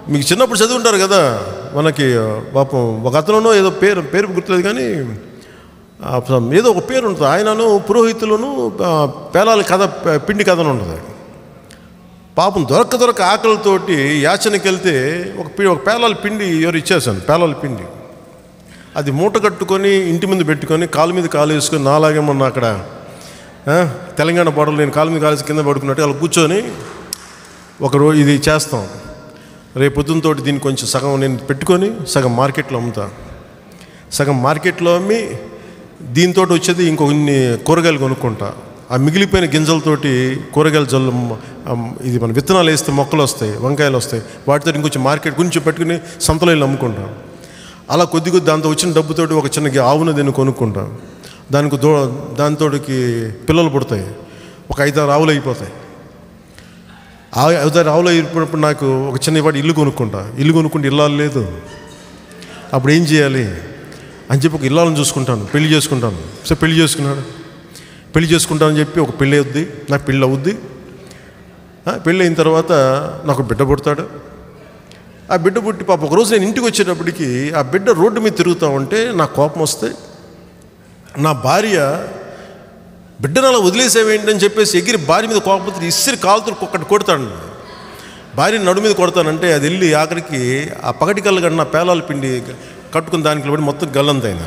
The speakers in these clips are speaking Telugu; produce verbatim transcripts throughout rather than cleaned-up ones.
మీకు చిన్నప్పుడు చదివి ఉంటారు కదా, మనకి పాపం ఒక అతను ఏదో పేరు పేరు గుర్తులేదు కానీ ఏదో ఒక పేరు ఉంటుంది. ఆయనను పురోహితులను పేలాల కథ పిండి కథను ఉంటుంది. పాపం దొరక్క దొరక ఆకలితోటి యాచనకి వెళ్తే ఒక ఒక పేలాల పిండి ఎవరు ఇచ్చేసాను, పేలాల పిండి. అది మూట కట్టుకొని ఇంటి ముందు పెట్టుకొని కాలు మీద కాలు వేసుకొని నాలాగే మొన్న అక్కడ తెలంగాణ బోర్డర్లో నేను కాలు మీద కాలేసి కింద పడుకున్నట్టు అలా కూర్చొని ఒక రోజు ఇది చేస్తాం. రేపు పొద్దున్నతో దీన్ని కొంచెం సగం నేను పెట్టుకొని సగం మార్కెట్లో అమ్ముతా, సగం మార్కెట్లో అమ్మి దీంతో వచ్చేది ఇంకొన్ని కూరగాయలు కొనుక్కుంటా. ఆ మిగిలిపోయిన గింజలతోటి కూరగాయల జల్లు ఇది మన విత్తనాలు వేస్తే మొక్కలు వస్తాయి, వంకాయలు వస్తాయి, వాటితో ఇంకొంచెం మార్కెట్ కొంచెం పెట్టుకుని సంతలో వెళ్ళి అమ్ముకుంటాం. అలా కొద్ది కొద్ది దాంతో వచ్చిన డబ్బుతోటి ఒక చిన్న ఆవును దీన్ని కొనుక్కుంటాం. దానికి దో దాంతోటికి పిల్లలు పుడతాయి, ఒక ఐదారు ఆవులు అయిపోతాయి. ఆ ఐదారు ఆవులు అయిపోయినప్పుడు నాకు ఒక చిన్న వాటి ఇల్లు కొనుక్కుంటా. ఇల్లు కొనుక్కుంటే ఇల్లాలు లేదు, అప్పుడు ఏం చేయాలి అని చెప్పి ఒక ఇల్లాలను చూసుకుంటాను, పెళ్లి చేసుకుంటాను. సో పెళ్లి చేసుకున్నాడు, పెళ్లి చేసుకుంటానని చెప్పి ఒక పెళ్ళి అవుద్ది, నాకు పెళ్ళి అవుద్ది. పెళ్ళి అయిన తర్వాత నాకు బిడ్డ పుడతాడు. ఆ బిడ్డ పుట్టి పాప ఒకరోజు నేను ఇంటికి వచ్చేటప్పటికి ఆ బిడ్డ రోడ్డు మీద తిరుగుతూ ఉంటే నాకు కోపం వస్తే నా భార్య బిడ్డను అలా వదిలేసేవేంటని చెప్పేసి ఎగిరి భార్య మీద కోపం ఇసిరి కాలుతో ఒక్కటి కొడతాను. భార్యని నడు మీద కొడతానంటే అది వెళ్ళి ఆఖరికి ఆ పగటి కళ్ళు కన్నా పేలాల పిండి కట్టుకుని దానికి పడి మొత్తం గల్లంతైనా.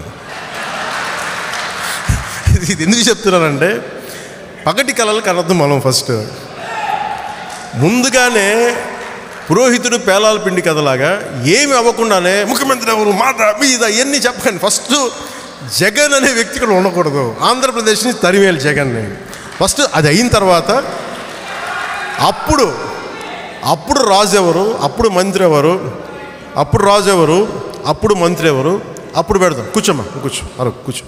ఇది ఎందుకు చెప్తున్నానంటే పగటి కళలకు అనర్థం మనం ఫస్ట్ ముందుగానే పురోహితుడు పేలాల పిండి కథలాగా ఏమి అవ్వకుండానే ముఖ్యమంత్రి ఎవరు మాత మీద ఎన్ని చెప్పకండి. ఫస్ట్ జగన్ అనే వ్యక్తి కూడా ఉండకూడదు, ఆంధ్రప్రదేశ్ నుంచి తరిమేయాలి జగన్ని ఫస్ట్. అది అయిన తర్వాత అప్పుడు అప్పుడు రాజు ఎవరు, అప్పుడు మంత్రి ఎవరు, అప్పుడు రాజు ఎవరు, అప్పుడు మంత్రి ఎవరు, అప్పుడు పెడదాం. కూర్చోమ్మా, కూర్చో, అరే కూర్చో.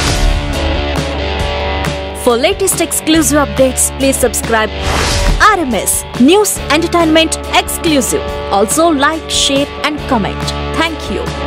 For latest exclusive updates, please subscribe R M S News Entertainment Exclusive. Also like, share and comment. Thank you.